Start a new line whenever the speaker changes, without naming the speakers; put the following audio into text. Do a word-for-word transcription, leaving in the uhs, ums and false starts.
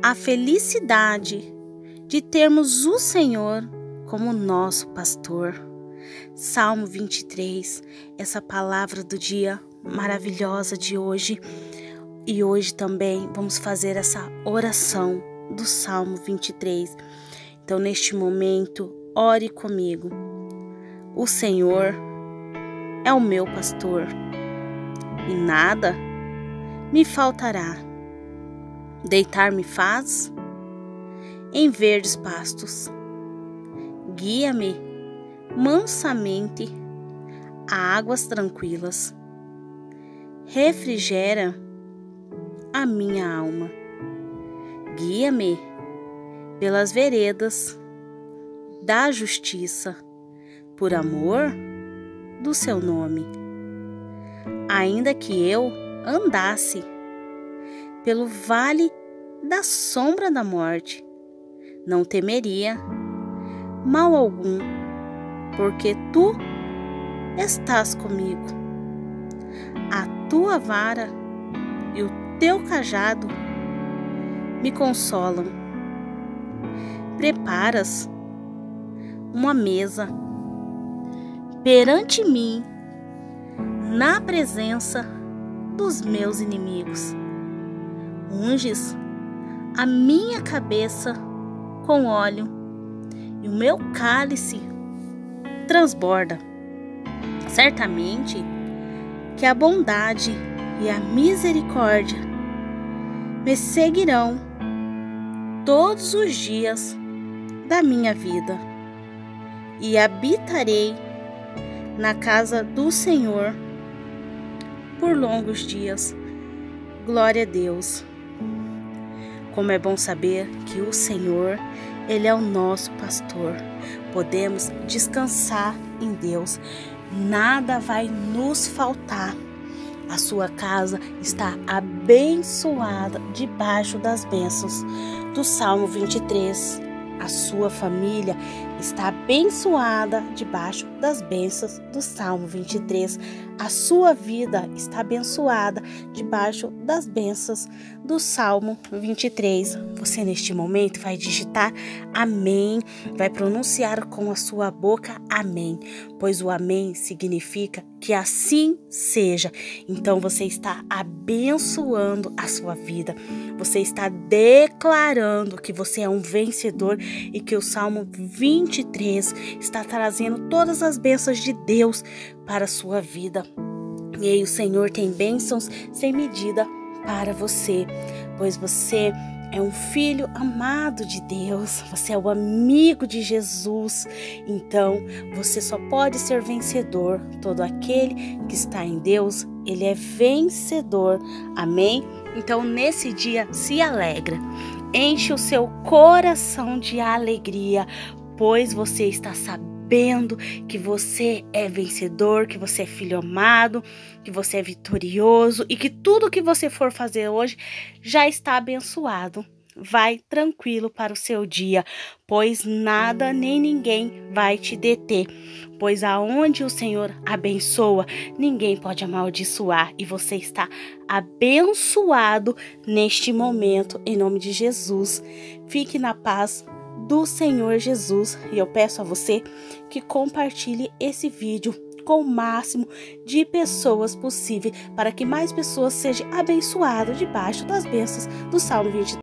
a felicidade de termos o Senhor como nosso pastor. Salmo vinte e três, essa palavra do dia maravilhosa de hoje. E hoje também vamos fazer essa oração do Salmo vinte e três. Então, neste momento, ore comigo. O Senhor é o meu pastor e nada me faltará. Deitar-me faz em verdes pastos. Guia-me mansamente a águas tranquilas. Refrigera a minha alma. Guia-me pelas veredas da justiça, por amor do seu nome. Ainda que eu andasse pelo vale da sombra da morte, não temeria mal algum, porque tu estás comigo. A tua vara e o teu cajado me consolam. Preparas uma mesa perante mim, na presença dos meus inimigos. Unges a minha cabeça com óleo e o meu cálice transborda. Certamente que a bondade e a misericórdia me seguirão todos os dias da minha vida, e habitarei na casa do Senhor por longos dias. Glória a Deus. Como é bom saber que o Senhor, Ele é o nosso pastor. Podemos descansar em Deus. Nada vai nos faltar. A sua casa está abençoada debaixo das bênçãos do Salmo vinte e três. A sua família está abençoada debaixo das bênçãos do Salmo vinte e três. A sua vida está abençoada debaixo das bênçãos do Salmo vinte e três. Você neste momento vai digitar amém, vai pronunciar com a sua boca amém, pois o amém significa que assim seja. Então você está abençoando a sua vida. Você está declarando que você é um vencedor e que o Salmo vinte e três está trazendo todas as bênçãos de Deus para a sua vida. E aí o Senhor tem bênçãos sem medida para você, pois você é um filho amado de Deus, você é o amigo de Jesus. Então você só pode ser vencedor. Todo aquele que está em Deus, ele é vencedor. Amém? Então nesse dia se alegra, enche o seu coração de alegria, pois você está sabendo que você é vencedor, que você é filho amado, que você é vitorioso e que tudo que você for fazer hoje já está abençoado. Vai tranquilo para o seu dia, pois nada nem ninguém vai te deter. Pois aonde o Senhor abençoa, ninguém pode amaldiçoar. E você está abençoado neste momento, em nome de Jesus. Fique na paz do Senhor Jesus. E eu peço a você que compartilhe esse vídeo com o máximo de pessoas possível, para que mais pessoas sejam abençoadas debaixo das bênçãos do Salmo vinte e três.